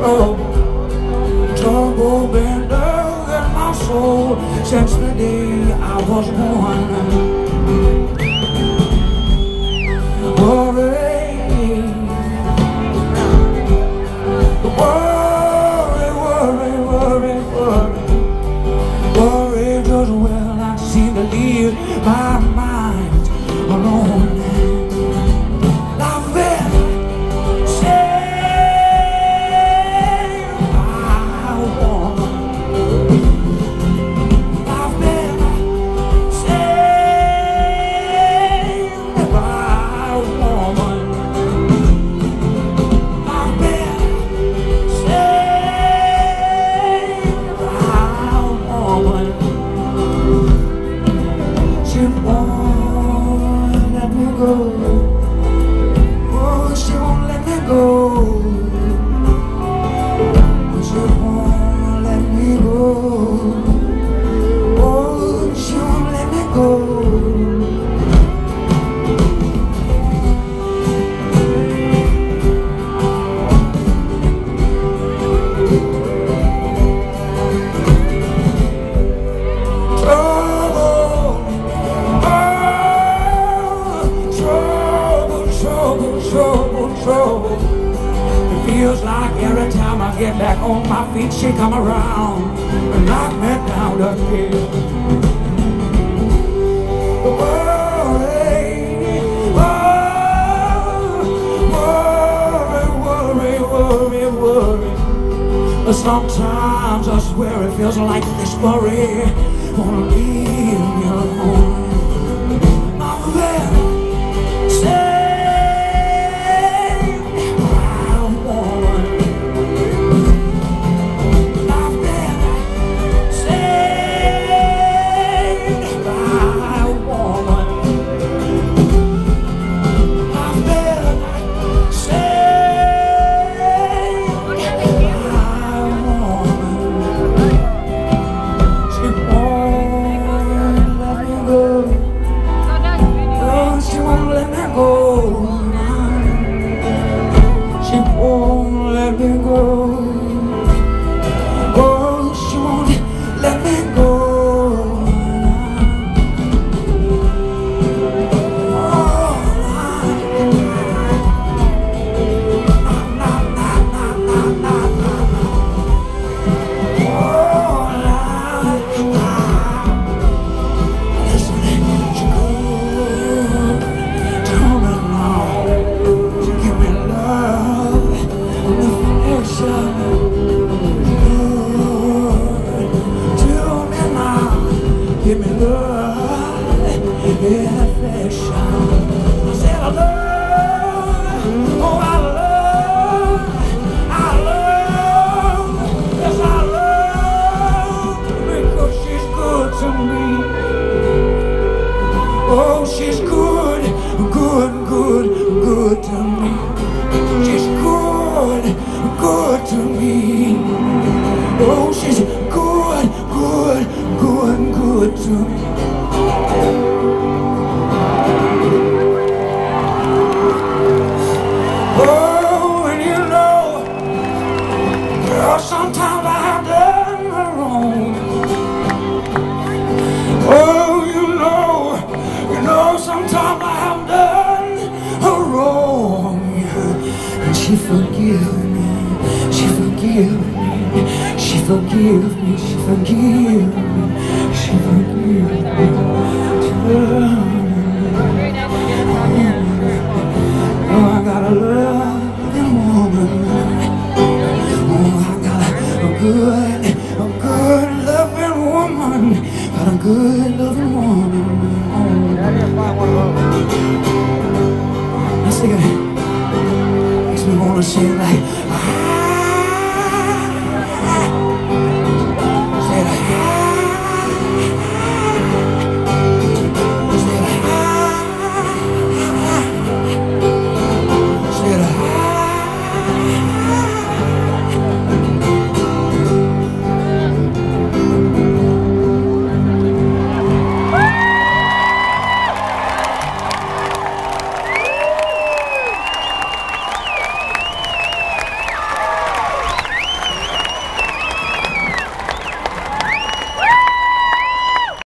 trouble been dug in my soul since the day I was born. Worry, just well I seem to leave my mind alone. I've been saved by a woman. I've been saved by a woman. I've been saved by a woman. She won't let me go. Oh, she won't let me go. She won't let me go. Oh, she won't let me go. Trouble. It feels like every time I get back on my feet, she come around and knock me down again. Worry. Sometimes I swear it feels like this worry won't leave me alone. I'm very sad. Give me love in affection. I said I love, oh I love, yes I love, because she's good to me. Oh, she's good to me. She's good to me. Oh, she's good to me. Oh, and you know, girl, sometimes I have done her wrong. Oh, you know, sometimes I have done her wrong. And she forgive me, she forgive me. She forgive me, she forgive me, she forgive me. Oh, I got a loving woman. Oh, I got a good loving woman. Got a good loving woman. I sing it. Makes me wanna sing like